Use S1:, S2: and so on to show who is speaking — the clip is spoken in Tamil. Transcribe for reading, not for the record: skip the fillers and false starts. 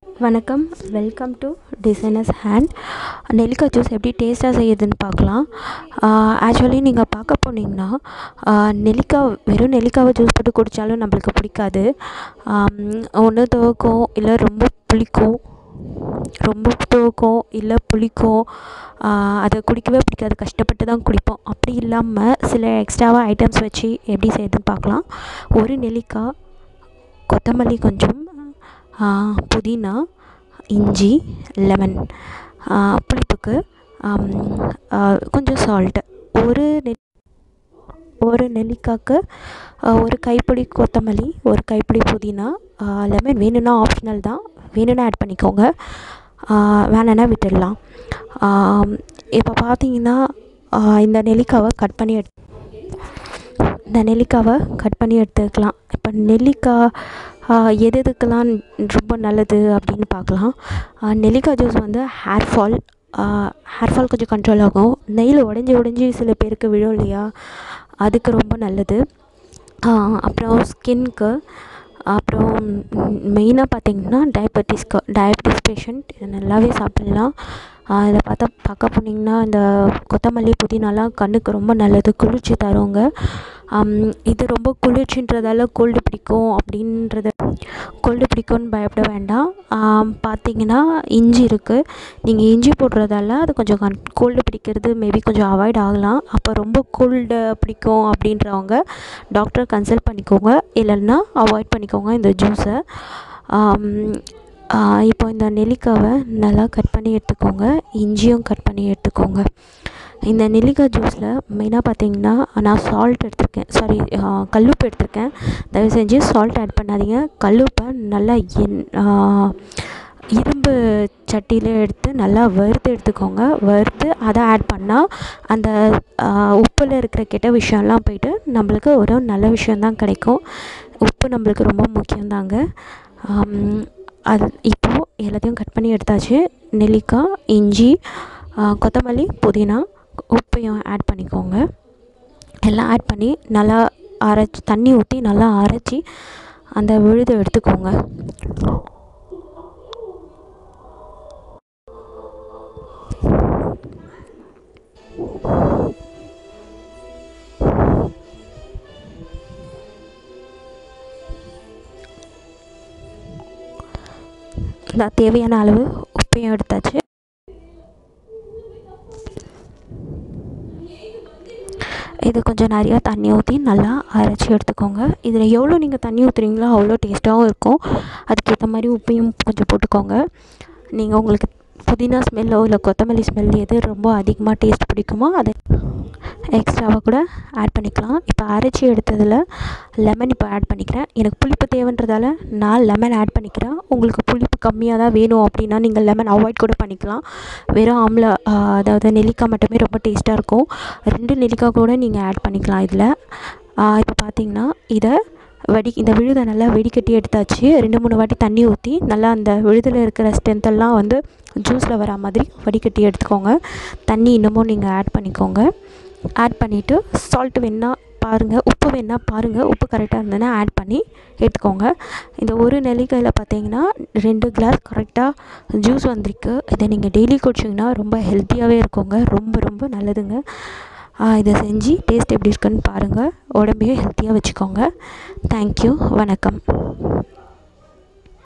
S1: வணக்கம், வெல்கம் டு டிசைனர்ஸ் ஹேண்ட். நெல்லிக்காய் ஜூஸ் எப்படி டேஸ்ட்டாக செய்யுதுன்னு பார்க்கலாம். ஆக்சுவலி நீங்கள் பார்க்க போனீங்கன்னா நெல்லிக்காய் வெறும் நெல்லிக்காவை ஜூஸ் போட்டு குடித்தாலும் நம்மளுக்கு பிடிக்காது. ஒன்று துவக்கும், இல்லை ரொம்ப புளிக்கும். ரொம்ப துவக்கும் இல்லை புளிக்கும். அதை குடிக்கவே பிடிக்காது, கஷ்டப்பட்டு தான் குடிப்போம். அப்படி இல்லாமல் சில எக்ஸ்ட்ராவாக ஐட்டம்ஸ் வச்சு எப்படி செய்யுதுன்னு பார்க்கலாம். ஒரு நெல்லிக்காய், கொத்தமல்லி கொஞ்சம், புதினா, இஞ்சி, லெமன், புளிப்புக்கு கொஞ்சம் சால்ட்டு, ஒரு நெல்லிக்காய்க்கு ஒரு கைப்பிடி கொத்தமல்லி, ஒரு கைப்பிடி புதினா, லெமன் வேணும்னா ஆப்ஷனல் தான், வேணும்னா ஆட் பண்ணிக்கோங்க, வேணும்னா விட்டுடலாம். இப்போ பார்த்தீங்கன்னா இந்த நெல்லிக்காவை கட் பண்ணி எடுத்துக்கலாம். இப்போ நெல்லிக்காய் எதுக்கெல்லாம் ரொம்ப நல்லது அப்படின்னு பார்க்கலாம். நெல்லிக்காய் ஜூஸ் வந்து ஹேர்ஃபால் கொஞ்சம் கண்ட்ரோல் ஆகும். நெயில் உடஞ்சி சில பேருக்கு விழும் இல்லையா, அதுக்கு ரொம்ப நல்லது. அப்புறம் ஸ்கின்க்கு, அப்புறம் மெயினாக பார்த்திங்கன்னா டயபெட்டிஸ் பேஷண்ட் இதை நல்லாவே சாப்பிட்லாம். இதில் பார்க்க போனீங்கன்னா இந்த கொத்தமல்லி புதினாலாம் கண்ணுக்கு ரொம்ப நல்லது, குளிர்ச்சி தருவாங்க. இது ரொம்ப குளிர்ச்சின்றதால கோல்டு பிடிக்கும்னு பயப்பட வேண்டாம். பார்த்திங்கன்னா இஞ்சி இருக்குது, நீங்கள் இஞ்சி போடுறதால அது கொஞ்சம் கோல்டு பிடிக்கிறது மேபி கொஞ்சம் அவாய்ட் ஆகலாம். அப்போ ரொம்ப கோல்டு பிடிக்கும் அப்படின்றவங்க டாக்டரை கன்சல்ட் பண்ணிக்கோங்க, இல்லைன்னா அவாய்ட் பண்ணிக்கோங்க இந்த ஜூஸை. இப்போ இந்த நெல்லிக்காவை நல்லா கட் பண்ணி எடுத்துக்கோங்க, இஞ்சியும் கட் பண்ணி எடுத்துக்கோங்க. இந்த நெல்லிக்காய் ஜூஸில் மெயினாக பார்த்திங்கன்னா நான் சால்ட் எடுத்திருக்கேன், கல்லுப்பு எடுத்திருக்கேன். தயவு செஞ்சு சால்ட் ஆட் பண்ணாதீங்க. கல்லுப்பை நல்லா இரும்பு சட்டியில் எடுத்து நல்லா வறுத்து எடுத்துக்கோங்க. வறுத்து அதை ஆட் பண்ணால் அந்த உப்பில் இருக்கிற கெட்ட விஷயம்லாம் போயிட்டு நம்மளுக்கு ஒரு நல்ல விஷயந்தான் கிடைக்கும். உப்பு நம்மளுக்கு ரொம்ப முக்கியம்தாங்க. அது இப்போது எல்லாத்தையும் கட் பண்ணி எடுத்தாச்சு. நெல்லிக்காய், இஞ்சி, கொத்தமல்லி, புதினா, உப்பையும் ஆட் பண்ணிக்கோங்க. எல்லாம் ஆட் பண்ணி நல்லா தண்ணி ஊற்றி நல்லா அரைச்சி அந்த விழுதை எடுத்துக்கோங்க. தேவையான அளவு உப்பையும் எடுத்தாச்சு. இது கொஞ்சம் நிறையா தண்ணி ஊற்றி நல்லா அரைச்சி எடுத்துக்கோங்க. இதில் எவ்வளோ நீங்கள் தண்ணி ஊற்றுறீங்களோ அவ்வளோ டேஸ்ட்டாகவும் இருக்கும். அதுக்கேற்ற மாதிரி உப்பையும் கொஞ்சம் போட்டுக்கோங்க. நீங்கள் உங்களுக்கு புதினா ஸ்மெல்லோ இல்லை கொத்தமல்லி ஸ்மெல் எது ரொம்ப அதிகமாக டேஸ்ட் பிடிக்குமோ அதை எக்ஸ்ட்ராவாக கூட ஆட் பண்ணிக்கலாம். இப்போ அரைச்சி எடுத்ததில் லெமன் இப்போ ஆட் பண்ணிக்கிறேன். எனக்கு புளிப்பு தேவைன்றதால நான் லெமன் ஆட் பண்ணிக்கிறேன். உங்களுக்கு புளிப்பு கம்மியாக தான் வேணும் அப்படின்னா நீங்கள் லெமன் அவாய்ட் கூட பண்ணிக்கலாம். வெறும் ஆம்லா, அதாவது நெல்லிக்காய் மட்டுமே ரொம்ப டேஸ்ட்டாக இருக்கும். 2 நெல்லிக்காய் கூட நீங்கள் ஆட் பண்ணிக்கலாம் இதில். இப்போ பார்த்திங்கன்னா இந்த விழுதை நல்லா வெடிக்கட்டி எடுத்தாச்சு. 2-3 வாட்டி தண்ணி ஊற்றி நல்லா அந்த விழுதில் இருக்கிற ஸ்ட்ரென்த்தெல்லாம் வந்து ஜூஸில் வரா மாதிரி வடிகட்டி எடுத்துக்கோங்க. தண்ணி இன்னமும் நீங்கள் ஆட் பண்ணிக்கோங்க. ஆட் பண்ணிவிட்டு சால்ட்டு வேணுன்னா பாருங்கள், உப்பு வேணுன்னா பாருங்கள், உப்பு கரெக்டாக இருந்ததுன்னா ஆட் பண்ணி எடுத்துக்கோங்க. இந்த ஒரு நெல்லிக்காயில் பார்த்தீங்கன்னா 2 கிளாஸ் கரெக்டாக ஜூஸ் வந்திருக்கு. இதை நீங்கள் டெய்லி குடிச்சிங்கன்னா ரொம்ப ஹெல்த்தியாகவே இருக்குங்க, ரொம்ப ரொம்ப நல்லதுங்க. இதை செஞ்சு டேஸ்ட் எப்படி இருக்குன்னு பாருங்கள், உடம்பையும் ஹெல்த்தியாக வச்சுக்கோங்க. தேங்க்யூ, வணக்கம்.